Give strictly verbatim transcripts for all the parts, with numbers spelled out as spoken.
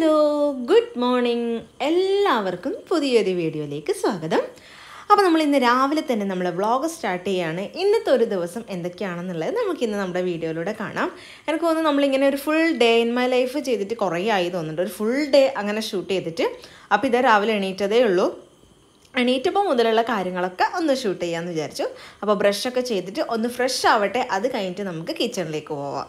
Hello good morning എല്ലാവർക്കും പുതിയൊരു വീഡിയോയിലേക്ക് സ്വാഗതം. അപ്പോൾ നമ്മൾ ഇന്ന് രാവിലെ തന്നെ നമ്മൾ വ്ളോഗ് സ്റ്റാർട്ട് ചെയ്യുകയാണ്. ഇന്നത്തെ ഒരു ദിവസം എന്തൊക്കെയാണെന്നുള്ളത് നമുക്കിന്ന് നമ്മുടെ വീഡിയോയിലൂടെ കാണാം. എനിക്ക് തോന്നുന്നു നമ്മളിങ്ങനെ ഒരു full day in my life ചെയ്തിട്ട് കുറേ ആയി തോന്നുന്നുണ്ട്, ഒരു ഫുൾ ഡേ അങ്ങനെ ഷൂട്ട് ചെയ്തിട്ട്. അപ്പോൾ ഇതാ രാവിലെ എണീറ്റതേ ഉള്ളൂ. എണീറ്റപ്പോൾ മുതലുള്ള കാര്യങ്ങളൊക്കെ ഒന്ന് ഷൂട്ട് ചെയ്യാമെന്ന് വിചാരിച്ചു. അപ്പോൾ ബ്രഷൊക്കെ ചെയ്തിട്ട് ഒന്ന് ഫ്രഷ് ആവട്ടെ, അത് കഴിഞ്ഞിട്ട് നമുക്ക് കിച്ചണിലേക്ക് പോവാം.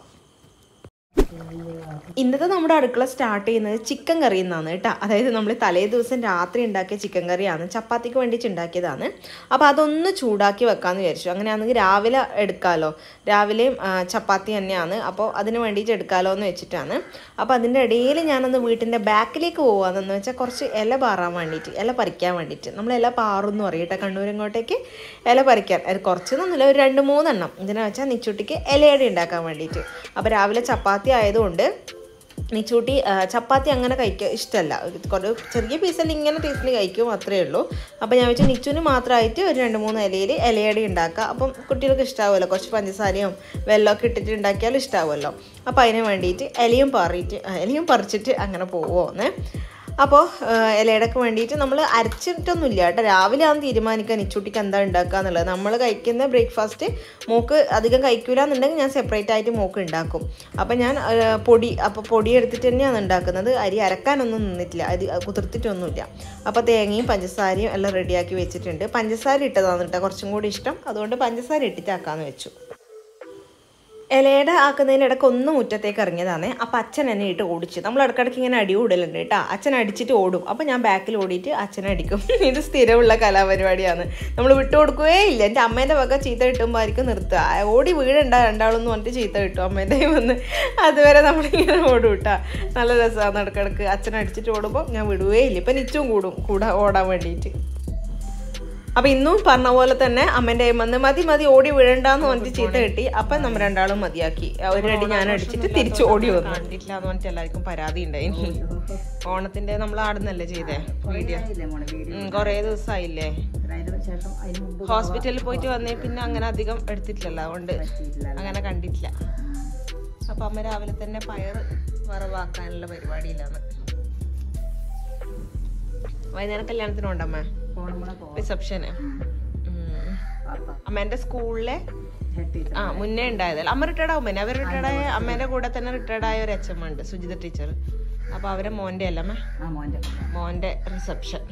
ഇന്നത്തെ നമ്മുടെ അടുക്കള സ്റ്റാർട്ട് ചെയ്യുന്നത് ചിക്കൻ കറിയിൽ നിന്നാണ് കേട്ടോ. അതായത് നമ്മൾ തലേ ദിവസം രാത്രി ഉണ്ടാക്കിയ ചിക്കൻ കറിയാണ്, ചപ്പാത്തിക്ക് വേണ്ടിയിട്ട് ഉണ്ടാക്കിയതാണ്. അപ്പോൾ അതൊന്ന് ചൂടാക്കി വെക്കാമെന്ന് വിചാരിച്ചു. അങ്ങനെയാണെങ്കിൽ രാവിലെ എടുക്കാമല്ലോ, രാവിലെയും ചപ്പാത്തി തന്നെയാണ്, അപ്പോൾ അതിന് വേണ്ടിയിട്ട് എടുക്കാമല്ലോ എന്ന് വെച്ചിട്ടാണ്. അപ്പോൾ അതിൻ്റെ ഇടയിൽ ഞാനൊന്ന് വീട്ടിൻ്റെ ബാക്കിലേക്ക് പോകാമെന്ന് വെച്ചാൽ കുറച്ച് ഇല പാറാൻ വേണ്ടിയിട്ട്, ഇല പറിക്കാൻ വേണ്ടിയിട്ട്. നമ്മൾ ഇല പാറുമെന്ന് പറയും കേട്ടോ കണ്ണൂരിങ്ങോട്ടേക്ക്. ഇല പറിക്കാൻ അത് കുറച്ചൊന്നുമില്ല, ഒരു രണ്ട് മൂന്നെണ്ണം. ഇതിനെ വെച്ചാൽ നിച്ചൂട്ടിക്ക് ഇലയടി ഉണ്ടാക്കാൻ വേണ്ടിയിട്ട്. അപ്പോൾ രാവിലെ ചപ്പാത്തി ആയതുകൊണ്ട് നിച്ചൂട്ടി ചപ്പാത്തി അങ്ങനെ കഴിക്കുക ഇഷ്ടമല്ല, കുറേ ചെറിയ പീസിൽ ഇങ്ങനെ ടേസ്റ്റിൽ കഴിക്കും, അത്രയേ ഉള്ളൂ. അപ്പോൾ ഞാൻ വെച്ചാൽ നിച്ചുവിന് മാത്രമായിട്ട് ഒരു രണ്ട് മൂന്ന് ഇലയിൽ ഇലയടി ഉണ്ടാക്കുക. അപ്പം കുട്ടികൾക്ക് ഇഷ്ടമാവുമല്ലോ, കുറച്ച് പഞ്ചസാരയും വെള്ളമൊക്കെ ഇട്ടിട്ട് ഉണ്ടാക്കിയാലും ഇഷ്ടമാവുമല്ലോ. അപ്പോൾ അതിന് വേണ്ടിയിട്ട് ഇലയും പറിയിട്ട് ഇലയും പറിച്ചിട്ട് അങ്ങനെ പോകുമോന്ന്. അപ്പോൾ ഇലയിടക്ക് വേണ്ടിയിട്ട് നമ്മൾ അരച്ചിട്ടൊന്നുമില്ല കേട്ടോ. രാവിലെ ആണ് തീരുമാനിക്കാൻ നിച്ചൂട്ടിക്ക് എന്താ ഉണ്ടാക്കുക എന്നുള്ളത്. നമ്മൾ കഴിക്കുന്ന ബ്രേക്ക്ഫാസ്റ്റ് മോക്ക് അധികം കഴിക്കില്ല എന്നുണ്ടെങ്കിൽ ഞാൻ സെപ്പറേറ്റ് ആയിട്ട് മോക്ക് ഉണ്ടാക്കും. അപ്പോൾ ഞാൻ പൊടി അപ്പോൾ പൊടി എടുത്തിട്ട് തന്നെയാണ് ഉണ്ടാക്കുന്നത്. അരി അരക്കാനൊന്നും നിന്നിട്ടില്ല, അരി കുതിർത്തിട്ടൊന്നുമില്ല. അപ്പോൾ തേങ്ങയും പഞ്ചസാരയും എല്ലാം റെഡിയാക്കി വെച്ചിട്ടുണ്ട്. പഞ്ചസാര ഇട്ടതാണ് കേട്ടോ കുറച്ചും കൂടി ഇഷ്ടം, അതുകൊണ്ട് പഞ്ചസാര ഇട്ടിട്ടാക്കാമെന്ന് വെച്ചു. ഇലയുടെ ആക്കുന്നതിനിടയ്ക്ക് ഒന്ന് മുറ്റത്തേക്ക് ഇറങ്ങിയതാണ്. അപ്പോൾ അച്ഛൻ എന്നെ ഇട്ട് ഓടിച്ചു. നമ്മൾ ഇടയ്ക്കിടയ്ക്ക് ഇങ്ങനെ അടി ഓടലുണ്ട് കേട്ടോ. അച്ഛൻ അടിച്ചിട്ട് ഓടും, അപ്പോൾ ഞാൻ ബാക്കിൽ ഓടിയിട്ട് അച്ഛനെ അടിക്കും. ഇത് സ്ഥിരമുള്ള കലാപരിപാടിയാണ്, നമ്മൾ വിട്ടു കൊടുക്കുകയേ ഇല്ല. എൻ്റെ അമ്മേൻ്റെ വക ചീത്ത കിട്ടുമ്പോൾ ആയിരിക്കും നിർത്തുക. ഓടി വീഴണ്ട രണ്ടാളെന്ന് പറഞ്ഞിട്ട് ചീത്ത കിട്ടും അമ്മേൻ്റെ വന്ന്. അതുവരെ നമ്മളിങ്ങനെ ഓടും കേട്ടോ. നല്ല രസമാണ് ഇടയ്ക്കിടയ്ക്ക്. അച്ഛൻ അടിച്ചിട്ട് ഓടുമ്പോൾ ഞാൻ വിടുകയേ ഇല്ല. ഇപ്പം നിച്ചും കൂടും കൂടെ ഓടാൻ വേണ്ടിയിട്ട്. അപ്പോൾ ഇന്നും പറഞ്ഞ പോലെ തന്നെ അമ്മേൻ്റെ വന്ന് മതി മതി ഓടി വീഴണ്ടെന്ന് പറഞ്ഞിട്ട് ചീത്ത കിട്ടി. അപ്പം നമ്മൾ രണ്ടാളും മതിയാക്കി. ഒരടി ഞാൻ അടിച്ചിട്ട് തിരിച്ച് ഓടി വന്നു. കണ്ടിട്ടില്ല എന്ന് പറഞ്ഞിട്ട് എല്ലാവർക്കും പരാതി ഉണ്ടായി. ഓണത്തിൻ്റെ നമ്മൾ ആടുന്നല്ലേ ചെയ്തേ വീഡിയോ, കുറേ ദിവസമായില്ലേ. ഹോസ്പിറ്റലിൽ പോയിട്ട് വന്നേ പിന്നെ അങ്ങനെ അധികം എടുത്തിട്ടില്ലല്ലോ, അതുകൊണ്ട് അങ്ങനെ കണ്ടിട്ടില്ല. അപ്പം അമ്മ രാവിലെ തന്നെ പയർ വറവാക്കാനുള്ള പരിപാടിയിലാണ്. വൈകുന്നേരം കല്യാണത്തിനുണ്ടമ്മ റിസപ്ഷന്. അമ്മേന്റെ സ്കൂളിലെ ആ മുന്നേ ഉണ്ടായതല്ല, അമ്മ റിട്ടയർഡ് ആവും. അവർ റിട്ടയർഡ് ആയ അമ്മേന്റെ കൂടെ തന്നെ റിട്ടയർഡ് ആയ ഒരു എച്ച് എം ഉണ്ട്, സുജിത ടീച്ചർ. അപ്പൊ അവരെ മോന്റെ അല്ല അമ്മ മോന്റെ റിസപ്ഷൻ.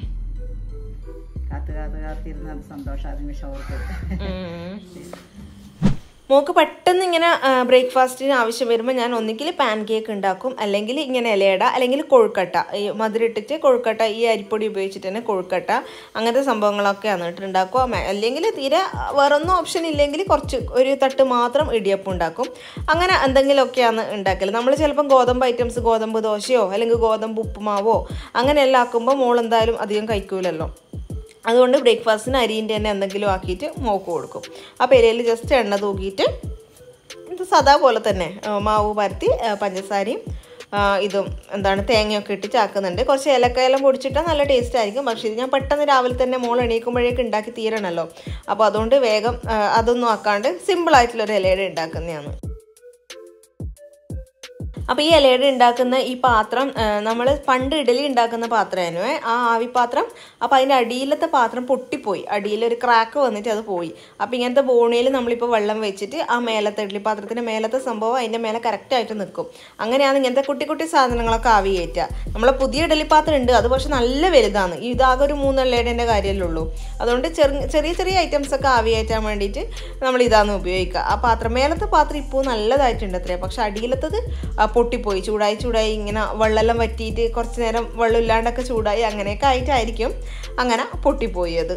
മോക്ക് പെട്ടെന്ന് ഇങ്ങനെ ബ്രേക്ക്ഫാസ്റ്റിന് ആവശ്യം വരുമ്പോൾ ഞാൻ ഒന്നുകിൽ പാൻ കേക്ക് ഉണ്ടാക്കും, അല്ലെങ്കിൽ ഇങ്ങനെ ഇലയട, അല്ലെങ്കിൽ കൊഴുക്കട്ട. ഈ മധുരിട്ടിട്ട് കൊഴുക്കട്ട, ഈ അരിപ്പൊടി ഉപയോഗിച്ചിട്ട് തന്നെ കൊഴുക്കട്ട, അങ്ങനത്തെ സംഭവങ്ങളൊക്കെയാണ് ഇട്ടുണ്ടാക്കുക. അല്ലെങ്കിൽ തീരെ വേറൊന്നും ഓപ്ഷൻ ഇല്ലെങ്കിൽ കുറച്ച് ഒരു തട്ട് മാത്രം ഇടിയപ്പം ഉണ്ടാക്കും. അങ്ങനെ എന്തെങ്കിലുമൊക്കെയാണ് ഉണ്ടാക്കൽ. നമ്മൾ ചിലപ്പം ഗോതമ്പ് ഐറ്റംസ്, ഗോതമ്പ് ദോശയോ അല്ലെങ്കിൽ ഗോതമ്പ് ഉപ്പുമാവോ അങ്ങനെയെല്ലാം ആക്കുമ്പോൾ മോൾ എന്തായാലും അധികം കഴിക്കൂലല്ലോ. അതുകൊണ്ട് ബ്രേക്ക്ഫാസ്റ്റിന് അരിൻ്റെ തന്നെ എന്തെങ്കിലും ആക്കിയിട്ട് മോക്ക് കൊടുക്കും. അപ്പോൾ ഇലയിൽ ജസ്റ്റ് എണ്ണ തൂക്കിയിട്ട് ഇത് സദാ പോലെ തന്നെ മാവ് പരത്തി പഞ്ചസാരയും ഇതും എന്താണ് തേങ്ങയൊക്കെ ഇട്ട് ചാക്കുന്നുണ്ട്. കുറച്ച് ഏലക്കായെല്ലാം പൊടിച്ചിട്ടാൽ നല്ല ടേസ്റ്റ് ആയിരിക്കും. പക്ഷേ ഇത് ഞാൻ പെട്ടെന്ന് രാവിലെ തന്നെ മോൾ എണീക്കുമ്പോഴേക്ക് ഉണ്ടാക്കി തീരണമല്ലോ. അപ്പോൾ അതുകൊണ്ട് വേഗം അതൊന്നും ആക്കാണ്ട് സിമ്പിളായിട്ടുള്ളൊരു ഇലയുടെ ഉണ്ടാക്കുന്നതാണ്. അപ്പോൾ ഈ ഇലയുടെ ഉണ്ടാക്കുന്ന ഈ പാത്രം നമ്മൾ പണ്ട് ഇഡലി ഉണ്ടാക്കുന്ന പാത്രമായിരുന്നു, ആ ആവിപ്പാത്രം. അപ്പോൾ അതിൻ്റെ അടിയിലത്തെ പാത്രം പൊട്ടിപ്പോയി, അടിയിലൊരു ക്രാക്ക് വന്നിട്ട് അത് പോയി. അപ്പോൾ ഇങ്ങനത്തെ ബോണിയിൽ നമ്മളിപ്പോൾ വെള്ളം വെച്ചിട്ട് ആ മേലത്തെ ഇഡലി പാത്രത്തിൻ്റെ മേലത്തെ സംഭവം അതിൻ്റെ മേലെ കറക്റ്റായിട്ട് നിൽക്കും. അങ്ങനെയാണ് ഇങ്ങനത്തെ കുട്ടി കുട്ടി സാധനങ്ങളൊക്കെ ആവി കയറ്റുക. നമ്മളെ പുതിയ ഇഡലി പാത്രം ഉണ്ട്, അത് പക്ഷെ നല്ല വലുതാണ്. ഇതാകെ ഒരു മൂന്ന് ഇലയുടെ കാര്യമല്ലേ ഉള്ളൂ. അതുകൊണ്ട് ചെറിയ ചെറിയ ചെറിയ ഐറ്റംസൊക്കെ ആവി കയറ്റാൻ വേണ്ടിയിട്ട് നമ്മൾ ഇതാണ് ഉപയോഗിക്കുക. ആ പാത്രം മേലത്തെ പാത്രം ഇപ്പോൾ നല്ലതായിട്ടുണ്ട് അത്രേ, പക്ഷെ അടിയിലത്തത് പൊട്ടിപ്പോയി. ചൂടായി ചൂടായി ഇങ്ങനെ വെള്ളമെല്ലാം വറ്റിയിട്ട് കുറച്ച് നേരം വെള്ളം ഇല്ലാണ്ടൊക്കെ ചൂടായി അങ്ങനെയൊക്കെ ആയിട്ടായിരിക്കും അങ്ങനെ പൊട്ടിപ്പോയി അത്.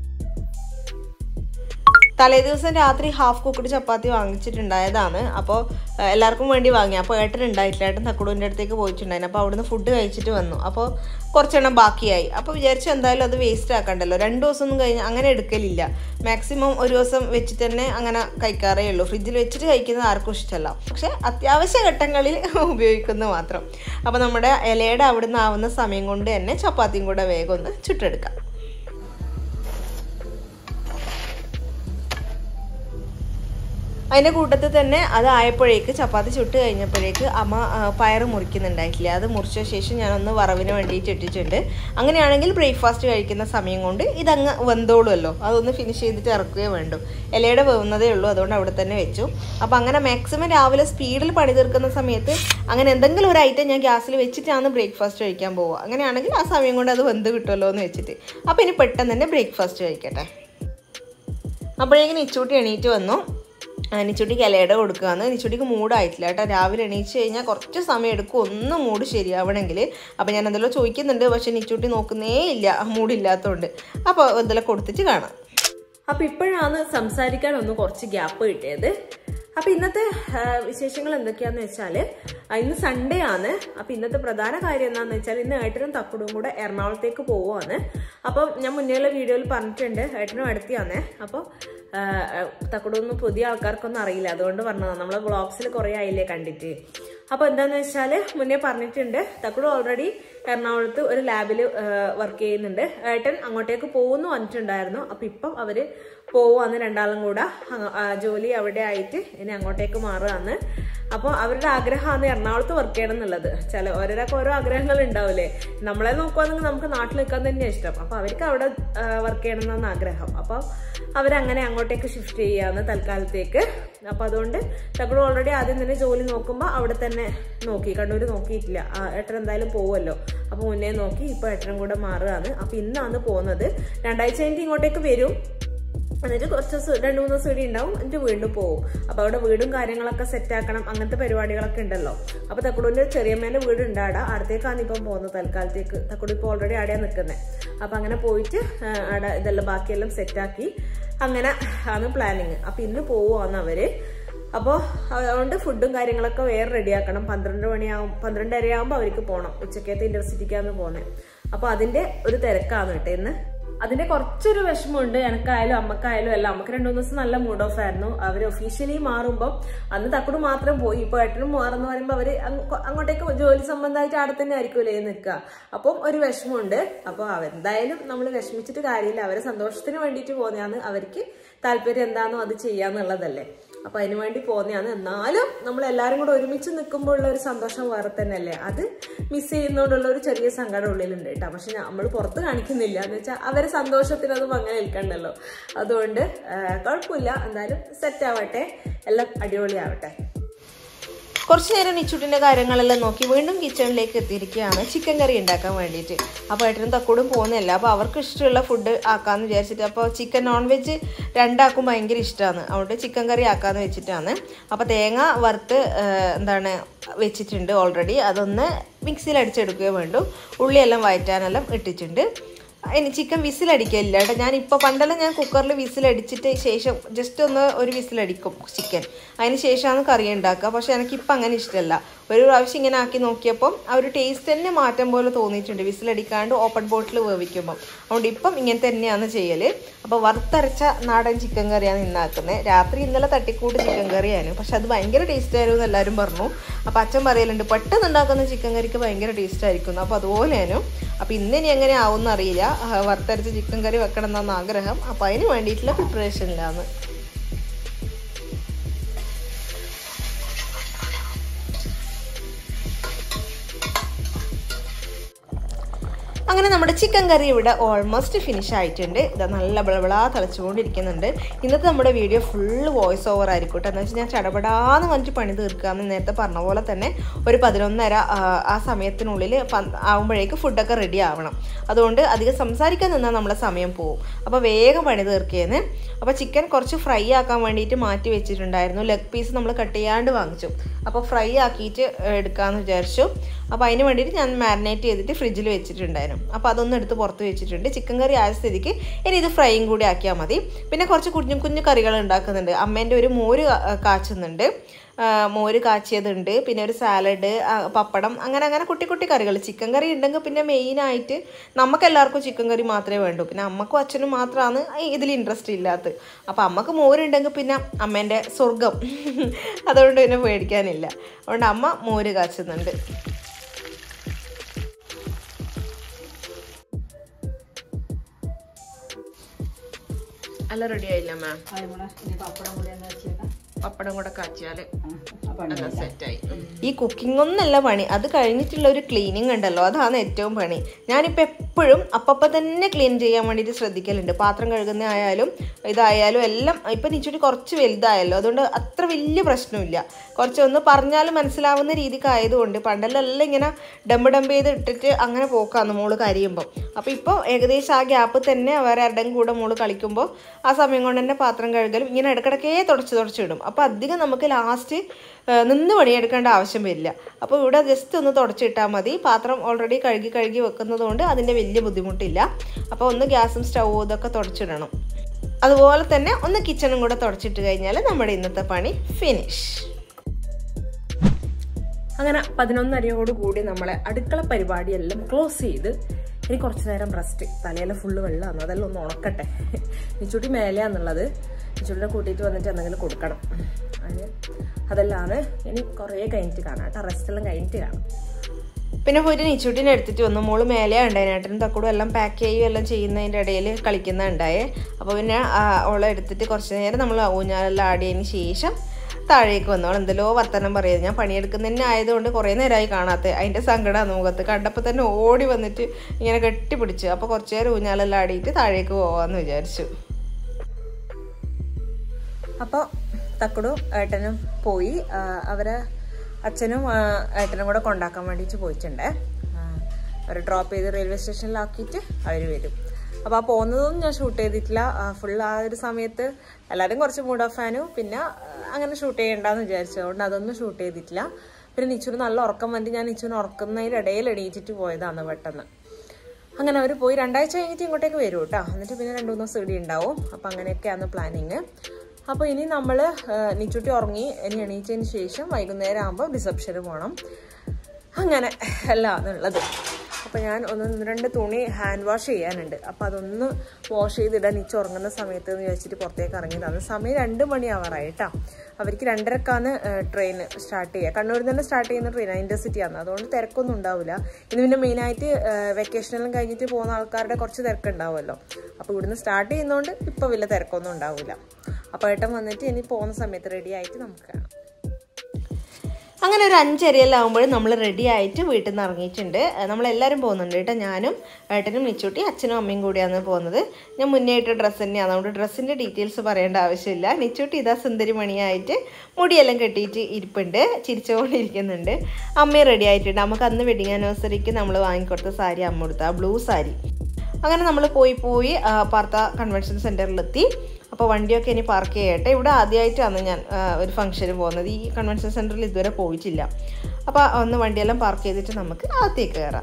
തലേ ദിവസം രാത്രി ഹാഫ് കുക്കഡ് ചപ്പാത്തി വാങ്ങിച്ചിട്ടുണ്ടായതാണ്. അപ്പോൾ എല്ലാവർക്കും വേണ്ടി വാങ്ങി. അപ്പോൾ ഏട്ടൻ ഉണ്ടായിട്ടില്ല, ഏട്ടൻ തക്കുടൂൻ്റെ അടുത്തേക്ക് പോയിട്ടുണ്ടായിരുന്നു. അപ്പോൾ അവിടുന്ന് ഫുഡ് കഴിച്ചിട്ട് വന്നു. അപ്പോൾ കുറച്ചെണ്ണം ബാക്കിയായി. അപ്പോൾ വിചാരിച്ചു എന്തായാലും അത് വേസ്റ്റ് ആക്കണ്ടല്ലോ, രണ്ട് ദിവസമൊന്നും കഴിഞ്ഞ് അങ്ങനെ എടുക്കലില്ല. മാക്സിമം ഒരു ദിവസം വെച്ചിട്ട് തന്നെ അങ്ങനെ കഴിക്കാറേ ഉള്ളൂ. ഫ്രിഡ്ജിൽ വെച്ചിട്ട് കഴിക്കുന്നത് ആർക്കും ഇഷ്ടമല്ല, പക്ഷേ അത്യാവശ്യ ഘട്ടങ്ങളിൽ ഉപയോഗിക്കുന്നത് മാത്രം. അപ്പോൾ നമ്മുടെ ഇലയുടെ അവിടുന്ന് ആവുന്ന സമയം കൊണ്ട് തന്നെ ചപ്പാത്തിയും കൂടെ വേഗം ഒന്ന് ചുട്ടെടുക്കാം. അതിൻ്റെ കൂട്ടത്തിൽ തന്നെ അതായപ്പോഴേക്ക് ചപ്പാത്തി ചുട്ട് കഴിഞ്ഞപ്പോഴേക്ക് അമ്മ പയർ മുറിക്കുന്നുണ്ടായിട്ടില്ല. അത് മുറിച്ച ശേഷം ഞാനൊന്ന് വറവിന് വേണ്ടിയിട്ട് ഇട്ടിട്ടുണ്ട്. അങ്ങനെയാണെങ്കിൽ ബ്രേക്ക്ഫാസ്റ്റ് കഴിക്കുന്ന സമയം കൊണ്ട് ഇതങ്ങ് വെന്തോളുമല്ലോ. അതൊന്ന് ഫിനിഷ് ചെയ്തിട്ട് ഇറക്കുകയോ വേണ്ടു. ഇലയുടെ വേവുന്നതേ ഉള്ളൂ, അതുകൊണ്ട് അവിടെ തന്നെ വെച്ചു. അപ്പോൾ അങ്ങനെ മാക്സിമം രാവിലെ സ്പീഡിൽ പണി തീർക്കുന്ന സമയത്ത് അങ്ങനെ എന്തെങ്കിലും ഒരു ഐറ്റം ഞാൻ ഗ്യാസിൽ വെച്ചിട്ടാണ് ബ്രേക്ക്ഫാസ്റ്റ് കഴിക്കാൻ പോവുക. അങ്ങനെയാണെങ്കിൽ ആ സമയം കൊണ്ട് അത് വെന്ത് കിട്ടുമല്ലോ എന്ന് വെച്ചിട്ട്. അപ്പോൾ ഇനി പെട്ടെന്ന് തന്നെ ബ്രേക്ക്ഫാസ്റ്റ് കഴിക്കട്ടെ. അപ്പോഴേക്കും നിച്ചൂട്ടി എണീറ്റ് വന്നു. നിച്ചൂട്ടിക്ക് ഇലയുടെ കൊടുക്കുകയാണ്. നിച്ചൂട്ടിക്ക് മൂടായിട്ടില്ല കേട്ടോ. രാവിലെ എണീച്ച് കഴിഞ്ഞാൽ കുറച്ച് സമയം എടുക്കും ഒന്ന് മൂഡ് ശരിയാവണമെങ്കിൽ. അപ്പോൾ ഞാൻ എന്തെല്ലാം ചോദിക്കുന്നുണ്ട്, പക്ഷേ നിച്ചൂട്ടി നോക്കുന്നേ ഇല്ല, മൂടില്ലാത്തതുകൊണ്ട്. അപ്പോൾ എന്തെല്ലാം കൊടുത്തിട്ട് കാണാം. അപ്പോൾ ഇപ്പോഴാണ് സംസാരിക്കാൻ ഒന്ന് കുറച്ച് ഗ്യാപ്പ് കിട്ടിയത്. അപ്പോൾ ഇന്നത്തെ വിശേഷങ്ങൾ എന്തൊക്കെയാണെന്ന് വെച്ചാൽ, ഇന്ന് സൺഡേ ആണ്. അപ്പോൾ ഇന്നത്തെ പ്രധാന കാര്യം എന്താണെന്ന് വെച്ചാൽ, ഇന്ന് ഏട്ടനും തക്കുടും കൂടെ എറണാകുളത്തേക്ക് പോവുകയാണ്. അപ്പം ഞാൻ മുന്നേയുള്ള വീഡിയോയിൽ പറഞ്ഞിട്ടുണ്ട്, ഏട്ടനും അടുത്തിയാണേ. അപ്പോൾ തക്കുടൊന്നും പുതിയ ആൾക്കാർക്കൊന്നും അറിയില്ല, അതുകൊണ്ട് പറഞ്ഞതാണ്. നമ്മളെ വ്ളോഗ്സിൽ കുറേ ആയില്ലേ കണ്ടിട്ട്. അപ്പോൾ എന്താണെന്ന് വെച്ചാൽ മുന്നേ പറഞ്ഞിട്ടുണ്ട്, തക്കുടു ഓൾറെഡി എറണാകുളത്ത് ഒരു ലാബിൽ വർക്ക് ചെയ്യുന്നുണ്ട്. ഏട്ടൻ അങ്ങോട്ടേക്ക് പോകുന്നു വന്നിട്ടുണ്ടായിരുന്നു. അപ്പോൾ ഇപ്പം അവർ പോവാന്ന് രണ്ടാളും കൂടെ ജോലി അവിടെ ആയിട്ട് ഇനി അങ്ങോട്ടേക്ക് മാറുകയാണ്. അപ്പോൾ അവരുടെ ആഗ്രഹമാണ് എറണാകുളത്ത് വർക്ക് ചെയ്യണം എന്നുള്ളത്. ചില ഓരോരാൾക്ക് ഓരോ ആഗ്രഹങ്ങൾ ഉണ്ടാവില്ലേ. നമ്മളെ നോക്കുകയാണെങ്കിൽ നമുക്ക് നാട്ടിൽ നിൽക്കാൻ തന്നെയാണ് ഇഷ്ടം. അപ്പോൾ അവർക്ക് അവിടെ വർക്ക് ചെയ്യണം എന്നാണ് ആഗ്രഹം. അപ്പോൾ അവരങ്ങനെ അങ്ങോട്ടേക്ക് ഷിഫ്റ്റ് ചെയ്യാന്ന് തൽക്കാലത്തേക്ക്. അപ്പോൾ അതുകൊണ്ട് തക്കുടു ഓൾറെഡി ആദ്യം തന്നെ ജോലി നോക്കുമ്പോൾ അവിടെ തന്നെ നോക്കി, കണ്ണൂർ നോക്കിയിട്ടില്ല. ഏട്ടൻ എന്തായാലും പോവുമല്ലോ, അപ്പോൾ മുന്നേ നോക്കി ഇപ്പോൾ ഏട്ടനും കൂടെ മാറുകയാണ്. അപ്പോൾ ഇന്നാണ് പോകുന്നത്. രണ്ടാഴ്ച കഴിഞ്ഞിട്ട് ഇങ്ങോട്ടേക്ക് വരും. എന്നിട്ട് കുറച്ച് ദിവസം രണ്ട് മൂന്ന് ദിവസം ഇവിടെ ഉണ്ടാവും, എന്നിട്ട് വീണ്ടും പോകും. അപ്പോൾ അവിടെ വീടും കാര്യങ്ങളൊക്കെ സെറ്റാക്കണം, അങ്ങനത്തെ പരിപാടികളൊക്കെ ഉണ്ടല്ലോ. അപ്പോൾ തക്കുടുവിൻ്റെ ചെറിയമ്മേൻ്റെ വീട് ഉണ്ടാടാ, അടുത്തേക്കാണ് ഇപ്പം പോകുന്നത് തൽക്കാലത്തേക്ക്. തക്കുടു ഇപ്പോൾ ഓൾറെഡി അവിടെയാണ് നിൽക്കുന്നത്. അപ്പോൾ അങ്ങനെ പോയിട്ട് അവിടെ ഇതെല്ലാം ബാക്കിയെല്ലാം സെറ്റാക്കി അങ്ങനെ ആണ് പ്ലാനിങ്. അപ്പോൾ ഇന്ന് പോവുകയാണ് അവർ. അപ്പോൾ അതുകൊണ്ട് ഫുഡും കാര്യങ്ങളൊക്കെ വേറെ റെഡിയാക്കണം. പന്ത്രണ്ട് മണിയാവും പന്ത്രണ്ടര ആകുമ്പോൾ അവർക്ക് പോകണം. ഉച്ചക്കത്തെ ഇൻ്റർസിറ്റിക്കാണ് പോകുന്നത്. അപ്പോൾ അതിൻ്റെ ഒരു തിരക്കാണ് കേട്ടോ ഇന്ന്. അതിന്റെ കുറച്ചൊരു വിഷമമുണ്ട് എനിക്കായാലും അമ്മക്കായാലും എല്ലാം. അമ്മക്ക് രണ്ടു മൂന്ന് ദിവസം നല്ല മൂഡ് ഓഫ് ആയിരുന്നു. അവർ ഒഫീഷ്യലി മാറുമ്പോൾ അന്ന് തക്കുടു മാത്രം പോയി. ഇപ്പോൾ ഏട്ടനും മാറുന്ന പറയുമ്പോൾ അവർ അങ്ങോട്ടേക്ക് ജോലി സംബന്ധമായിട്ട് അവിടെ തന്നെ ആയിരിക്കുമല്ലേ നിൽക്കുക. അപ്പം ഒരു വിഷമമുണ്ട്. അപ്പോൾ അവരെന്തായാലും നമ്മൾ വിഷമിച്ചിട്ട് കാര്യമില്ല. അവരെ സന്തോഷത്തിന് വേണ്ടിയിട്ട് പോകുന്നതാണ്. അവർക്ക് താല്പര്യം എന്താണോ അത് ചെയ്യാന്നുള്ളതല്ലേ. അപ്പോൾ അതിന് വേണ്ടി പോകുന്നതാണ്. എന്നാലും നമ്മൾ എല്ലാവരും കൂടെ ഒരുമിച്ച് നിൽക്കുമ്പോൾ ഉള്ള ഒരു സന്തോഷം വേറെ തന്നെയല്ലേ. അത് മിസ് ചെയ്യുന്നതുകൊണ്ടുള്ള ഒരു ചെറിയ സങ്കടം ഉള്ളിലുണ്ട് കേട്ടോ. പക്ഷെ നമ്മൾ പുറത്ത് കാണിക്കുന്നില്ല. എന്ന് വെച്ചാൽ അവരെ സന്തോഷത്തിനതും അങ്ങനെ നിൽക്കണ്ടല്ലോ. അതുകൊണ്ട് കുഴപ്പമില്ല, എന്തായാലും സെറ്റ് ആവട്ടെ, എല്ലാം അടിപൊളിയാവട്ടെ. കുറച്ച് നേരം നിച്ചൂട്ടിൻ്റെ കാര്യങ്ങളെല്ലാം നോക്കി വീണ്ടും കിച്ചണിലേക്ക് എത്തിയിരിക്കുകയാണ് ചിക്കൻ കറി ഉണ്ടാക്കാൻ വേണ്ടിയിട്ട്. അപ്പോൾ ഏട്ടനും തക്കോടും പോകുന്നില്ല. അപ്പോൾ അവർക്ക് ഇഷ്ടമുള്ള ഫുഡ് ആക്കാമെന്ന് വിചാരിച്ചിട്ട്, അപ്പോൾ ചിക്കൻ നോൺ വെജ് രണ്ടാക്കും ഭയങ്കര ഇഷ്ടമാണ്, അതുകൊണ്ട് ചിക്കൻ കറി ആക്കാമെന്ന് വെച്ചിട്ടാണ്. അപ്പോൾ തേങ്ങ വറുത്ത് എന്താണ് വെച്ചിട്ടുണ്ട് ഓൾറെഡി. അതൊന്ന് മിക്സിയിൽ അടിച്ചെടുക്കുകയോ വേണ്ടു. ഉള്ളിയെല്ലാം വഴറ്റാനെല്ലാം ഇട്ടിട്ടുണ്ട്. ഇനി ചിക്കൻ വിസിലടിക്കില്ല കേട്ടോ. ഞാനിപ്പോൾ പണ്ടെല്ലാം ഞാൻ കുക്കറിൽ വിസിലടിച്ചിട്ട് ശേഷം ജസ്റ്റ് ഒന്ന് ഒരു വിസിലടിക്കും ചിക്കൻ, അതിന് ശേഷമാണ് കറി ഉണ്ടാക്കുക. പക്ഷേ എനിക്കിപ്പോൾ അങ്ങനെ ഇഷ്ടമല്ല. ഒരു പ്രാവശ്യം ഇങ്ങനെ ആക്കി നോക്കിയപ്പം ആ ഒരു ടേസ്റ്റ് തന്നെ മാറ്റം പോലെ തോന്നിയിട്ടുണ്ട് വിസിലടിക്കാണ്ട് ഓപ്പൺ ബോട്ടിൽ വേവിക്കുമ്പം. അതുകൊണ്ട് ഇപ്പം ഇങ്ങനെ തന്നെയാണ് ചെയ്യൽ. അപ്പോൾ വറുത്തരച്ച നാടൻ ചിക്കൻ കറിയാണ് ഇന്നാക്കുന്നത്. രാത്രി ഇന്നലെ തട്ടിക്കൂട്ട് ചിക്കൻ കറിയാണ്, പക്ഷെ അത് ഭയങ്കര ടേസ്റ്റ് ആയിരുന്നു എന്ന് എല്ലാവരും പറഞ്ഞു. അപ്പോൾ അച്ഛൻ പറയലുണ്ട് പെട്ടെന്ന് ഉണ്ടാക്കുന്ന ചിക്കൻ കറിക്ക് ഭയങ്കര ടേസ്റ്റ് ആയിരിക്കുന്നു. അപ്പോൾ അതുപോലെയാണ്. അപ്പോൾ ഇന്ന് ഇനി എങ്ങനെ ആവുമെന്ന് അറിയില്ല. വറുത്തരച്ച ചിക്കൻ കറി വെക്കണം എന്നാണ് ആഗ്രഹം. അപ്പോൾ അതിന് വേണ്ടിയിട്ടുള്ള പ്രിപ്പറേഷനിലാണ്. അങ്ങനെ നമ്മുടെ ചിക്കൻ കറി ഇവിടെ ഓൾമോസ്റ്റ് ഫിനിഷ് ആയിട്ടുണ്ട്. ഇത് നല്ല ബളബളാ തിളച്ചുകൊണ്ടിരിക്കുന്നുണ്ട്. ഇന്നത്തെ നമ്മുടെ വീഡിയോ ഫുള്ള് വോയിസ് ഓവർ ആയിരിക്കും കേട്ടോ. എന്ന് വെച്ചാൽ ഞാൻ ചടപടാന്ന് പറഞ്ഞിട്ട് പണി തീർക്കാമെന്ന് നേരത്തെ പറഞ്ഞ പോലെ തന്നെ ഒരു പതിനൊന്നര ആ സമയത്തിനുള്ളിൽ ആകുമ്പോഴേക്ക് ഫുഡൊക്കെ റെഡി ആവണം. അതുകൊണ്ട് അധികം സംസാരിക്കാൻ നിന്നാൽ നമ്മളെ സമയം പോവും. അപ്പോൾ വേഗം പണി തീർക്കിയെന്ന്. അപ്പോൾ ചിക്കൻ കുറച്ച് ഫ്രൈ ആക്കാൻ വേണ്ടിയിട്ട് മാറ്റി വെച്ചിട്ടുണ്ടായിരുന്നു. ലെഗ് പീസ് നമ്മൾ കട്ട് ചെയ്യാണ്ട് വാങ്ങിച്ചു. അപ്പോൾ ഫ്രൈ ആക്കിയിട്ട് എടുക്കാമെന്ന് വിചാരിച്ചു. അപ്പോൾ അതിന് വേണ്ടിയിട്ട് ഞാൻ മാരിനേറ്റ് ചെയ്തിട്ട് ഫ്രിഡ്ജിൽ വെച്ചിട്ടുണ്ടായിരുന്നു. അപ്പോൾ അതൊന്നും എടുത്ത് പുറത്ത് വെച്ചിട്ടുണ്ട്. ചിക്കൻ കറി ആയ സ്ഥിതിക്ക് ഇനി ഇത് ഫ്രൈയും കൂടി ആക്കിയാൽ മതി. പിന്നെ കുറച്ച് കുഞ്ഞു കുഞ്ഞു കറികൾ ഉണ്ടാക്കുന്നുണ്ട്. അമ്മേൻ്റെ ഒരു മോര് കാച്ചുന്നുണ്ട്, മോര് കാച്ചിയതുണ്ട്, പിന്നെ ഒരു സാലഡ്, പപ്പടം, അങ്ങനെ അങ്ങനെ കുട്ടി കുട്ടി കറികൾ. ചിക്കൻ കറി ഉണ്ടെങ്കിൽ പിന്നെ മെയിനായിട്ട് നമുക്കെല്ലാവർക്കും ചിക്കൻ കറി മാത്രമേ വേണ്ടൂ. പിന്നെ അമ്മക്കും അച്ഛനും മാത്രമാണ് ഇതിൽ ഇൻട്രസ്റ്റ് ഇല്ലാത്തത്. അപ്പോൾ അമ്മക്ക് മോരുണ്ടെങ്കിൽ പിന്നെ അമ്മേൻ്റെ സ്വർഗം. അതുകൊണ്ട് പിന്നെ പേടിക്കാനില്ല. അതുകൊണ്ട് അമ്മ മോര് കാച്ചുന്നുണ്ട്. അല്ല റെഡി ആയില്ല മാം. പപ്പടം കൂടി വെച്ചേക്കാം. പപ്പടം കൂടെ കാച്ചിയാൽ സെറ്റായി. ഈ കുക്കിംഗ് ഒന്നല്ല പണി, അത് കഴിഞ്ഞിട്ടുള്ള ഒരു ക്ലീനിങ് ഉണ്ടല്ലോ, അതാണ് ഏറ്റവും പണി. ഞാനിപ്പോൾ എപ്പോഴും അപ്പം തന്നെ ക്ലീൻ ചെയ്യാൻ വേണ്ടിയിട്ട് ശ്രദ്ധിക്കലുണ്ട്. പാത്രം കഴുകുന്ന ആയാലും ഇതായാലും എല്ലാം. ഇപ്പം നിച്ചൂട്ടി കുറച്ച് വലുതായല്ലോ, അതുകൊണ്ട് അത്ര വലിയ പ്രശ്നമില്ല. കുറച്ചൊന്ന് പറഞ്ഞാലും മനസ്സിലാവുന്ന രീതിക്കായതുകൊണ്ട് പണ്ടെല്ലാം എല്ലാം ഇങ്ങനെ ഡമ്പ് ഡമ്പ് ചെയ്ത് ഇട്ടിട്ട് അങ്ങനെ പോക്കാന്ന് മോള് കരിയുമ്പോൾ. അപ്പോൾ ഇപ്പോൾ ഏകദേശം ആ ഗ്യാപ്പ് തന്നെ വേറെ ആരുടെയും കൂടെ മോള് കളിക്കുമ്പോൾ ആ സമയം കൊണ്ട് തന്നെ പാത്രം കഴുകലും ഇങ്ങനെ ഇടയ്ക്കിടയ്ക്കേ തുടച്ച് തുടച്ചിടും. അപ്പോൾ അധികം നമുക്ക് ലാസ്റ്റ് നിന്ന് പണിയെടുക്കേണ്ട ആവശ്യം വരില്ല. അപ്പോൾ ഇവിടെ ജസ്റ്റ് ഒന്ന് തുടച്ചിട്ടാൽ മതി. പാത്രം ഓൾറെഡി കഴുകി കഴുകി വെക്കുന്നത് കൊണ്ട് അതിൻ്റെ വലിയ ബുദ്ധിമുട്ടില്ല. അപ്പോൾ ഒന്ന് ഗ്യാസും സ്റ്റൗവും ഇതൊക്കെ തുടച്ചിടണം. അതുപോലെ തന്നെ ഒന്ന് കിച്ചണും കൂടെ തുടച്ചിട്ട് കഴിഞ്ഞാൽ നമ്മുടെ ഇന്നത്തെ പണി ഫിനിഷ്. അങ്ങനെ പതിനൊന്നരയോട് കൂടി നമ്മളെ അടുക്കള പരിപാടിയെല്ലാം ക്ലോസ് ചെയ്ത് ഇനി കുറച്ച് നേരം റെസ്റ്റ്. തലയെല്ലാം ഫുള്ള് വെള്ളമാണ്, അതെല്ലാം ഒന്ന് ഉണക്കട്ടെ. നിച്ചൂട്ടി മേലെയാന്നുള്ളത്, നിച്ചൂട്ടിനെ കൂട്ടിയിട്ട് വന്നിട്ട് എന്തെങ്കിലും കൊടുക്കണം. അതിന് അതെല്ലാം ഇനി കുറേ കഴിഞ്ഞിട്ട് കാണാം കേട്ടോ, റെസ്റ്റെല്ലാം കഴിഞ്ഞിട്ട് കാണാം. പിന്നെ പോയിട്ട് നിച്ചൂട്ടിനെ എടുത്തിട്ട് വന്നു. മോള് മേലെ ഉണ്ടായി, ഏട്ടനും തക്കൂടും എല്ലാം പാക്ക് ചെയ്യുകയും എല്ലാം ചെയ്യുന്നതിൻ്റെ ഇടയിൽ കളിക്കുന്നുണ്ടായേ. അപ്പോൾ പിന്നെ അവളെ എടുത്തിട്ട് കുറച്ച് നേരം നമ്മൾ ഊഞ്ഞാലെല്ലാം ആടിയതിന് ശേഷം താഴേക്ക് വന്നോൾ എന്തെല്ലോ വർത്തനം പറയുന്നത്. ഞാൻ പണിയെടുക്കുന്നതന്നെ ആയതുകൊണ്ട് കുറേ നേരമായി കാണാത്ത അതിൻ്റെ സങ്കടമാണ് മുഖത്ത്. കണ്ടപ്പോൾ തന്നെ ഓടി വന്നിട്ട് ഇങ്ങനെ കെട്ടിപ്പിടിച്ചു. അപ്പോൾ കുറച്ച് നേരം ഊഞ്ഞാലെല്ലാം ആടിയിട്ട് താഴേക്ക് പോകാമെന്ന് വിചാരിച്ചു. അപ്പോൾ തക്കടും ഏട്ടനും പോയി. അവരെ അച്ഛനും ഏട്ടനും കൂടെ കൊണ്ടാക്കാൻ വേണ്ടിയിട്ട് പോയിട്ടുണ്ട്. അവർ ഡ്രോപ്പ് ചെയ്ത് റെയിൽവേ സ്റ്റേഷനിലാക്കിയിട്ട് അവർ വരും. അപ്പോൾ ആ പോകുന്നതൊന്നും ഞാൻ ഷൂട്ട് ചെയ്തിട്ടില്ല. ഫുൾ ആ ഒരു സമയത്ത് എല്ലാവരും കുറച്ച് മൂഡ് ഓഫ് ആനും പിന്നെ അങ്ങനെ ഷൂട്ട് ചെയ്യണ്ടെന്ന് വിചാരിച്ചു. അതുകൊണ്ട് അതൊന്നും ഷൂട്ട് ചെയ്തിട്ടില്ല. പിന്നെ നിച്ചൂന് നല്ല ഉറക്കം വന്നിട്ട് ഞാൻ നിച്ചൂന് ഉറക്കുന്നതിനിടയിൽ എണീറ്റിട്ട് പോയതാണ് പെട്ടെന്ന്. അങ്ങനെ അവർ പോയി. രണ്ടാഴ്ച കഴിഞ്ഞിട്ട് ഇങ്ങോട്ടേക്ക് വരും കേട്ടോ. എന്നിട്ട് പിന്നെ രണ്ട് മൂന്ന് ദിവസം ഇവിടെ ഉണ്ടാവും. അപ്പോൾ അങ്ങനെയൊക്കെയാണ് പ്ലാനിങ്. അപ്പോൾ ഇനി നമ്മൾ നിച്ചൂട്ടി ഉറങ്ങി ഇനി എണീച്ചതിന് ശേഷം വൈകുന്നേരം ആകുമ്പോൾ റിസപ്ഷന് പോകണം. അങ്ങനെ എല്ലാം ഉള്ളത്. അപ്പോൾ ഞാൻ ഒന്ന് രണ്ട് തുണി ഹാൻഡ് വാഷ് ചെയ്യാനുണ്ട്. അപ്പോൾ അതൊന്ന് വാഷ് ചെയ്തിടാൻ നിച്ച് ഉറങ്ങുന്ന സമയത്ത് എന്ന് വിചാരിച്ചിട്ട് പുറത്തേക്ക് ഇറങ്ങിയതാണ്. സമയം രണ്ട് മണിയാവാറായി കേട്ടോ. അവർക്ക് രണ്ടരക്കാണ് ട്രെയിൻ സ്റ്റാർട്ട് ചെയ്യുക. കണ്ണൂരിൽ നിന്ന് സ്റ്റാർട്ട് ചെയ്യുന്ന ട്രെയിൻ ഇൻ്റർസിറ്റിയാണ്. അതുകൊണ്ട് തിരക്കൊന്നും ഉണ്ടാവില്ല. ഇന്ന് പിന്നെ മെയിനായിട്ട് വെക്കേഷനെല്ലാം കഴിഞ്ഞിട്ട് പോകുന്ന ആൾക്കാരുടെ കുറച്ച് തിരക്കുണ്ടാവുമല്ലോ. അപ്പോൾ ഇവിടുന്ന് സ്റ്റാർട്ട് ചെയ്യുന്നതുകൊണ്ട് ഇപ്പോൾ വലിയ തിരക്കൊന്നും ഉണ്ടാവില്ല. അപ്പോൾ ഏട്ടൻ വന്നിട്ട് ഇനി പോകുന്ന സമയത്ത് റെഡി ആയിട്ട് നമുക്ക് കാണാം. അങ്ങനെ ഒരു അഞ്ചരയെല്ലാം ആകുമ്പോഴും നമ്മൾ റെഡി ആയിട്ട് വീട്ടിൽ നിന്ന് ഇറങ്ങിയിട്ടുണ്ട്. നമ്മളെല്ലാവരും പോകുന്നുണ്ട് കേട്ടോ. ഞാനും ഏട്ടനും നിച്ചൂട്ടി അച്ഛനും അമ്മയും കൂടിയാണ് പോകുന്നത്. ഞാൻ മുന്നേ ഇട്ട ഡ്രസ്സ് തന്നെയാണ്, അതുകൊണ്ട് ഡ്രസ്സിൻ്റെ ഡീറ്റെയിൽസ് പറയേണ്ട ആവശ്യമില്ല. നിച്ചൂട്ടി ഇതാ സുന്ദരി മണിയായിട്ട് മുടിയെല്ലാം കെട്ടിയിട്ട് ഇരിപ്പുണ്ട്, ചിരിച്ചുകൊണ്ടിരിക്കുന്നുണ്ട്. അമ്മയും റെഡി ആയിട്ടുണ്ട്. നമുക്ക് അന്ന് വെഡിങ് ആനിവേഴ്സറിക്ക് നമ്മൾ വാങ്ങിക്കൊടുത്ത സാരി അമ്മ കൊടുത്ത ബ്ലൂ സാരി. അങ്ങനെ നമ്മൾ പോയി പോയി പാർത്ത കൺവെൻഷൻ സെൻറ്ററിലെത്തി. അപ്പോൾ വണ്ടിയൊക്കെ ഇനി പാർക്ക് ചെയ്യട്ടെ. ഇവിടെ ആദ്യമായിട്ടാണ് ഞാൻ ഒരു ഫംഗ്ഷന് പോകുന്നത്. ഈ കൺവെൻഷൻ സെൻറ്ററിൽ ഇതുവരെ പോയിട്ടില്ല. അപ്പോൾ ഒന്ന് വണ്ടിയെല്ലാം പാർക്ക് ചെയ്തിട്ട് നമുക്ക് അകത്തേക്ക് കയറാം.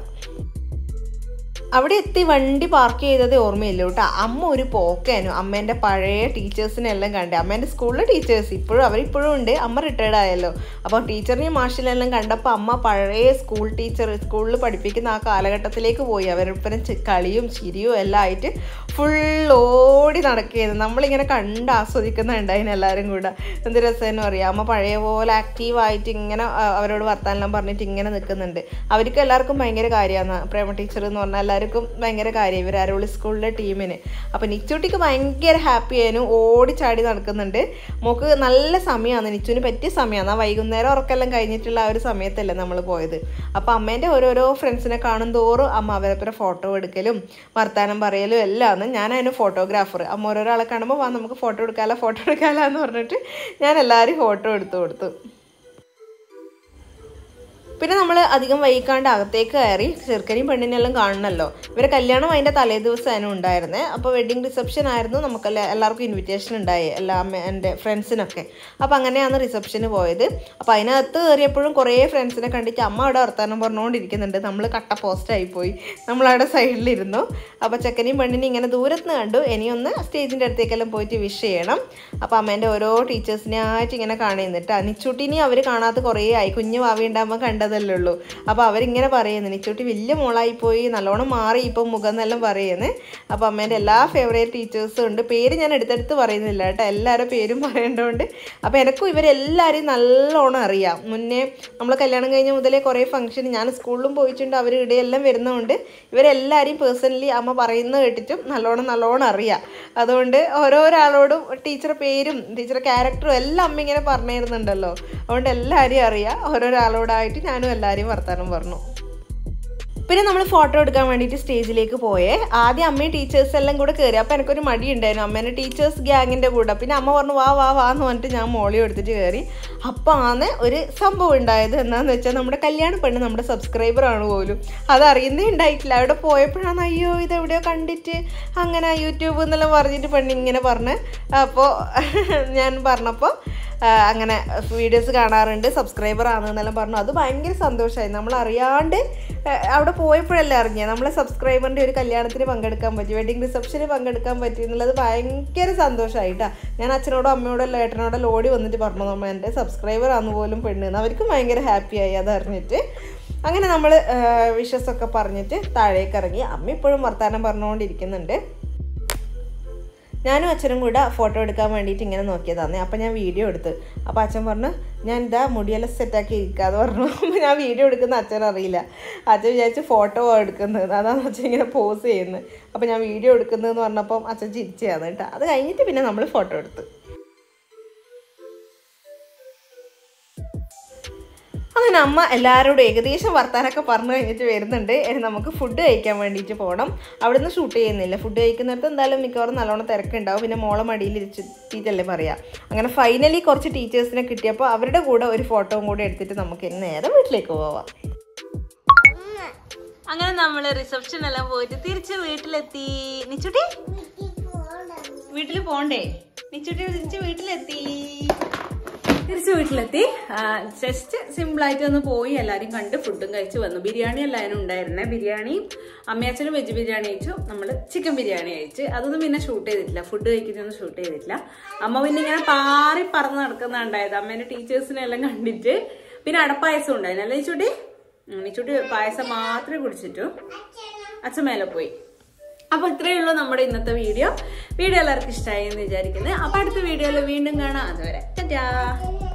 അവിടെ എത്തി വണ്ടി പാർക്ക് ചെയ്തത് ഓർമ്മയില്ല കേട്ടോ. അമ്മ ഒരു പോക്കായിരുന്നു. അമ്മേൻ്റെ പഴയ ടീച്ചേഴ്സിനെല്ലാം കണ്ടേ. അമ്മേൻ്റെ സ്കൂളിലെ ടീച്ചേഴ്സ് ഇപ്പോഴും അവരിപ്പോഴും ഉണ്ട്. അമ്മ റിട്ടയർഡ് ആയല്ലോ. അപ്പോൾ ടീച്ചറിനെയും മാഷിനെല്ലാം കണ്ടപ്പോൾ അമ്മ പഴയ സ്കൂൾ ടീച്ചർ സ്കൂളിൽ പഠിപ്പിക്കുന്ന ആ കാലഘട്ടത്തിലേക്ക് പോയി. അവരിപ്പം കളിയും ചിരിയും എല്ലാം ആയിട്ട് ഫുൾ ഓടി നടക്കുകയായിരുന്നു. നമ്മളിങ്ങനെ കണ്ട് ആസ്വദിക്കുന്നുണ്ടായിരുന്നു എല്ലാവരും കൂടെ. എന്ത് രസമെന്ന് പറയാം. അമ്മ പഴയ പോലെ ആക്റ്റീവായിട്ട് ഇങ്ങനെ അവരോട് വർത്താനെല്ലാം പറഞ്ഞിട്ട് ഇങ്ങനെ നിൽക്കുന്നുണ്ട്. അവർക്ക് എല്ലാവർക്കും ഭയങ്കര കാര്യമാണ് പ്രേമ ടീച്ചർ എന്ന് പറഞ്ഞാൽ. എല്ലാവർക്കും ഭയങ്കര കാര്യം ഇവർ അരോളി സ്കൂളിലെ ടീമിന്. അപ്പോൾ നിച്ചൂട്ടിക്ക് ഭയങ്കര ഹാപ്പി ആയിരുന്നു. ഓടിച്ചാടി നടക്കുന്നുണ്ട്. മോക്ക് നല്ല സമയമാണ്, നിച്ചുവിന് പറ്റിയ സമയമാണ്. ആ വൈകുന്നേരം ഉറക്കെല്ലാം കഴിഞ്ഞിട്ടുള്ള ആ ഒരു സമയത്തല്ലേ നമ്മൾ പോയത്. അപ്പോൾ അമ്മേൻ്റെ ഓരോരോ ഫ്രണ്ട്സിനെ കാണും തോറും അമ്മ അവരെ ഫോട്ടോ എടുക്കലും വർത്താനം പറയലും എല്ലാം ആണ്. ഞാനതിന് ഫോട്ടോഗ്രാഫർ. അമ്മ ഓരോരാളെ കാണുമ്പോൾ വാ നമുക്ക് ഫോട്ടോ എടുക്കാമല്ലോ ഫോട്ടോ എടുക്കാമല്ലോ എന്ന് പറഞ്ഞിട്ട് ഞാൻ എല്ലാവരും ഫോട്ടോ എടുത്തു കൊടുത്തു. പിന്നെ നമ്മൾ അധികം വൈകാണ്ട് അകത്തേക്ക് കയറി ചെറുക്കനെയും പെണ്ണിനെല്ലാം കാണണമല്ലോ. ഇവരെ കല്യാണം അതിൻ്റെ തലേ ദിവസമായിരുന്നു ഉണ്ടായിരുന്നത്. അപ്പോൾ വെഡ്ഡിങ് റിസപ്ഷൻ ആയിരുന്നു. നമുക്കെല്ലാം എല്ലാവർക്കും ഇൻവിറ്റേഷൻ ഉണ്ടായി, എല്ലാ എൻ്റെ ഫ്രണ്ട്സിനൊക്കെ. അപ്പോൾ അങ്ങനെയാണ് റിസപ്ഷന് പോയത്. അപ്പോൾ അതിനകത്ത് കയറിയപ്പോഴും കുറേ ഫ്രണ്ട്സിനെ കണ്ടിട്ട് അമ്മ അവിടെ വർത്താനം പറഞ്ഞുകൊണ്ടിരിക്കുന്നുണ്ട്. നമ്മൾ കട്ട പോസ്റ്റായി പോയി. നമ്മളവിടെ സൈഡിലിരുന്നു. അപ്പോൾ ചെക്കനെയും പെണ്ണിനെയും ഇങ്ങനെ ദൂരത്ത് നിന്ന് കണ്ടു. ഇനിയൊന്ന് സ്റ്റേജിൻ്റെ അടുത്തേക്കെല്ലാം പോയിട്ട് വിഷ് ചെയ്യണം. അപ്പോൾ അമ്മേൻ്റെ ഓരോ ടീച്ചേഴ്സിനായിട്ട് ഇങ്ങനെ കാണുന്നിട്ട് നിച്ചൂട്ടിനെയും അവർ കാണാത്ത കുറേ ആയി. കുഞ്ഞു ഭാവി ഉണ്ടാകുമ്പോൾ കണ്ടത് കണ്ടതല്ലേ ഉള്ളൂ. അപ്പോൾ അവരിങ്ങനെ പറയുന്നു, നിച്ചൂട്ടി വലിയ മോളായിപ്പോയി, നല്ലോണം മാറി ഇപ്പം മുഖം എന്നെല്ലാം പറയുന്നത്. അപ്പോൾ അമ്മേൻ്റെ എല്ലാ ഫേവറേറ്റ് ടീച്ചേഴ്സും ഉണ്ട്. പേര് ഞാൻ എടുത്തെടുത്ത് പറയുന്നില്ല കേട്ടോ, എല്ലാവരുടെ പേരും പറയേണ്ടതുകൊണ്ട്. അപ്പോൾ എനിക്കും ഇവരെല്ലാവരെയും നല്ലോണം അറിയാം. മുന്നേ നമ്മൾ കല്യാണം കഴിഞ്ഞ മുതലേ കുറേ ഫംഗ്ഷൻ ഞാൻ സ്കൂളിലും പോയിട്ടുണ്ട്, അവർ ഇടയെല്ലാം വരുന്നതുകൊണ്ട് ഇവരെല്ലാവരെയും പേഴ്സണലി അമ്മ പറയുന്നത് കേട്ടിട്ടും നല്ലോണം നല്ലോണം അറിയാം. അതുകൊണ്ട് ഓരോരാളോടും ടീച്ചറുടെ പേരും ടീച്ചറുടെ ക്യാരക്ടറും എല്ലാം അമ്മ ഇങ്ങനെ പറഞ്ഞു തരുന്നുണ്ടല്ലോ. അതുകൊണ്ട് എല്ലാവരെയും അറിയാം. ഓരോരാളോടായിട്ട് ഞാനും എല്ലാവരെയും വർത്താനം പറഞ്ഞു. പിന്നെ നമ്മൾ ഫോട്ടോ എടുക്കാൻ വേണ്ടിയിട്ട് സ്റ്റേജിലേക്ക് പോയേ. ആദ്യം അമ്മയും ടീച്ചേഴ്സ് എല്ലാം കൂടെ കയറി. അപ്പോൾ എനിക്കൊരു മടി ഉണ്ടായിരുന്നു അമ്മേനെ ടീച്ചേഴ്സ് ഗ്യാങ്ങിൻ്റെ കൂടെ. പിന്നെ അമ്മ പറഞ്ഞു വാ വാ വാ എന്ന് പറഞ്ഞിട്ട് ഞാൻ മോളിയും എടുത്തിട്ട് കയറി. അപ്പോൾ ആണ് ഒരു സംഭവം ഉണ്ടായത്. എന്താണെന്ന് വെച്ചാൽ നമ്മുടെ കല്യാണ പെണ്ണ് നമ്മുടെ സബ്സ്ക്രൈബറാണ് പോലും. അതറിയുന്നേ ഉണ്ടായിട്ടില്ല. അവിടെ പോയപ്പോഴാണ് അയ്യോ ഇതെവിടെയോ കണ്ടിട്ട് അങ്ങനെ യൂട്യൂബ് എന്നെല്ലാം പറഞ്ഞിട്ട് പെണ്ണിങ്ങനെ പറഞ്ഞ്. അപ്പോൾ ഞാൻ പറഞ്ഞപ്പോൾ അങ്ങനെ വീഡിയോസ് കാണാറുണ്ട്, സബ്സ്ക്രൈബർ ആണെന്നെല്ലാം പറഞ്ഞു. അത് ഭയങ്കര സന്തോഷമായി. നമ്മൾ അറിയാണ്ട് അവിടെ പോയപ്പോഴല്ലേ അറിഞ്ഞത് നമ്മളെ സബ്സ്ക്രൈബറിൻ്റെ ഒരു കല്യാണത്തിന് പങ്കെടുക്കാൻ പറ്റി, വെഡിങ് റിസപ്ഷന് പങ്കെടുക്കാൻ പറ്റി എന്നുള്ളത് ഭയങ്കര സന്തോഷമായിട്ടാണ്. ഞാൻ അച്ഛനോടോ അമ്മയോടോ ഏട്ടനോടോ ഓടി വന്നിട്ട് പറഞ്ഞു നമ്മൾ എൻ്റെ സബ്സ്ക്രൈബർ ആണെന്ന് പോലും പെണ്ണെന്ന്. അവർക്കും ഭയങ്കര ഹാപ്പിയായി അതറിഞ്ഞിട്ട്. അങ്ങനെ നമ്മൾ വിഷസൊക്കെ പറഞ്ഞിട്ട് താഴേക്ക് ഇറങ്ങി. അമ്മ ഇപ്പോഴും വർത്താനം പറഞ്ഞുകൊണ്ടിരിക്കുന്നുണ്ട്. ഞാനും അച്ഛനും കൂടെ ഫോട്ടോ എടുക്കാൻ വേണ്ടിയിട്ട് ഇങ്ങനെ നോക്കിയതാണ്. അപ്പം ഞാൻ വീഡിയോ എടുത്ത്. അപ്പോൾ അച്ഛൻ പറഞ്ഞു ഞാൻ ഇതാ മുടിയെല്ലാം സെറ്റാക്കി ഇരിക്കാതെ പറഞ്ഞു. അപ്പോൾ ഞാൻ വീഡിയോ എടുക്കുന്ന അച്ഛൻ അറിയില്ല. അച്ഛൻ വിചാരിച്ച് ഫോട്ടോ എടുക്കുന്നത്, അതാണ് അച്ഛൻ ഇങ്ങനെ പോസ് ചെയ്യുന്നത്. അപ്പോൾ ഞാൻ വീഡിയോ എടുക്കുന്നതെന്ന് പറഞ്ഞപ്പം അച്ഛൻ ചിരിച്ചതാണ് കേട്ടോ. അത് കഴിഞ്ഞിട്ട് പിന്നെ നമ്മൾ ഫോട്ടോ എടുത്ത്. അങ്ങനെ അമ്മ എല്ലാവരോടും ഏകദേശം വർത്താനൊക്കെ പറഞ്ഞു കഴിഞ്ഞിട്ട് വരുന്നുണ്ട്. ഇനി നമുക്ക് ഫുഡ് കഴിക്കാൻ വേണ്ടിയിട്ട് പോകണം. അവിടെ നിന്ന് ഷൂട്ട് ചെയ്യുന്നില്ല. ഫുഡ് കഴിക്കുന്നിടത്ത് എന്തായാലും മിക്കവാറും നല്ലോണം തിരക്കുണ്ടാവും. പിന്നെ മോളെ മടിയിൽ ഇരിച്ചിട്ടല്ലേ പറയാം. അങ്ങനെ ഫൈനലി കുറച്ച് ടീച്ചേഴ്സിനെ കിട്ടിയപ്പോൾ അവരുടെ കൂടെ ഒരു ഫോട്ടോയും കൂടെ എടുത്തിട്ട് നമുക്ക് ഇനി നേരെ വീട്ടിലേക്ക് പോവാം. അങ്ങനെ നമ്മൾ റിസപ്ഷൻ എല്ലാം പോയിട്ട് തിരിച്ച് വീട്ടിലെത്തി. നിച്ചുട്ടി വീട്ടിൽ പോണ്ടേ? നിച്ചുട്ടി തിരിച്ച് വീട്ടിലെത്തി. തിരിച്ച് വീട്ടിലെത്തി. ജസ്റ്റ് സിമ്പിളായിട്ട് ഒന്ന് പോയി എല്ലാവരും കണ്ട് ഫുഡും കഴിച്ച് വന്നു. ബിരിയാണി എല്ലാവരും ഉണ്ടായിരുന്നേ. ബിരിയാണി അമ്മയച്ഛനും വെജ് ബിരിയാണി കഴിച്ചു, നമ്മൾ ചിക്കൻ ബിരിയാണി കഴിച്ച്. അതൊന്നും പിന്നെ ഷൂട്ട് ചെയ്തിട്ടില്ല, ഫുഡ് കഴിക്കുന്നൊന്നും ഷൂട്ട് ചെയ്തിട്ടില്ല. അമ്മ പിന്നെ ഇങ്ങനെ പാറി പറന്ന് നടക്കുന്നുണ്ടായത് അമ്മേൻ്റെ ടീച്ചേഴ്സിനെല്ലാം കണ്ടിട്ട്. പിന്നെ അടപ്പായസം ഉണ്ടായിരുന്നു അല്ലേ നിച്ചൂട്ടി? നിച്ചൂട്ടി പായസം മാത്രമേ കുടിച്ചിട്ടു. അച്ഛൻ മേലെ പോയി. അപ്പോൾ ഇത്രയേ ഉള്ളൂ നമ്മുടെ ഇന്നത്തെ വീഡിയോ. വീഡിയോ എല്ലാവർക്കും ഇഷ്ടമായി എന്ന് വിചാരിക്കുന്നത്. അപ്പോൾ അടുത്ത വീഡിയോയിൽ വീണ്ടും കാണാം. അതുവരെ ടാറ്റാ.